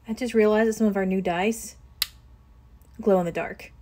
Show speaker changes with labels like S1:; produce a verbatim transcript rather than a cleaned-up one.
S1: I just realized that some of our new dice glow in the dark.